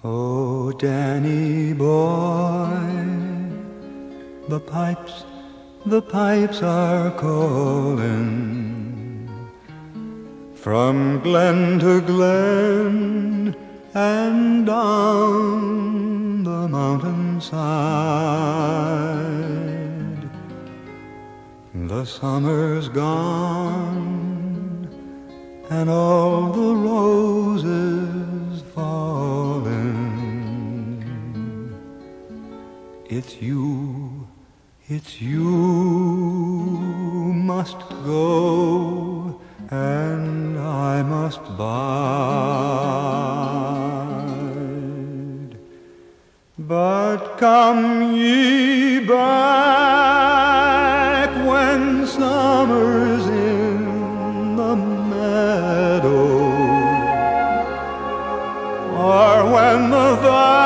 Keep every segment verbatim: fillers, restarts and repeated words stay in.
Oh, Danny boy, the pipes, the pipes are calling from glen to glen and down the mountainside. The summer's gone and all the roses falling. It's you, it's you must go and I must bide. But come ye back when summer's in the meadow, or when the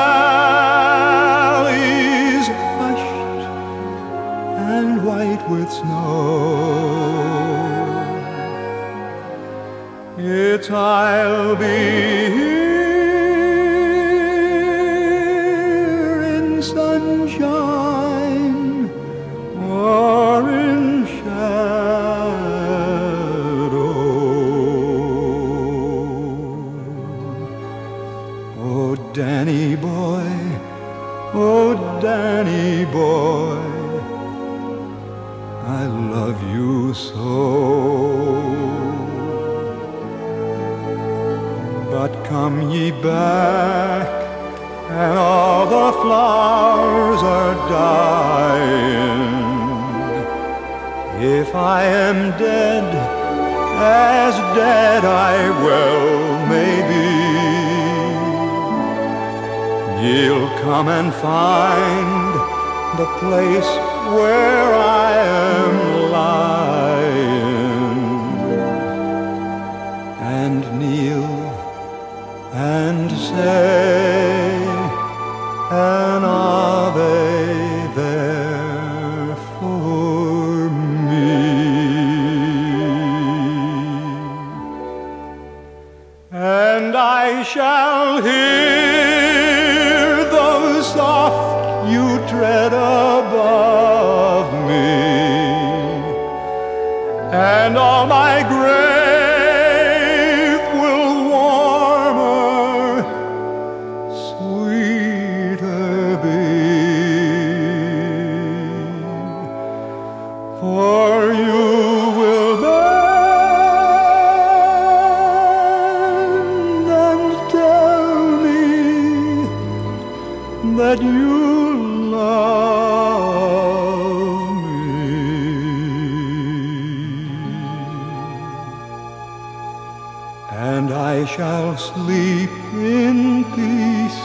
valley's hushed and white with snow. It's I'll be here in sunshine or in shadow. Oh, Danny boy, oh, Danny boy, I love you so. But come ye back, and all the flowers are dying. If I am dead, as dead I well may be, ye'll come and find the place where I am lying, and kneel and say an Ave there for me. And I shall hear those soft you tread above me, and all my grave that you love me, and I shall sleep in peace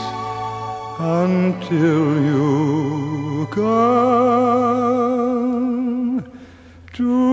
until you come to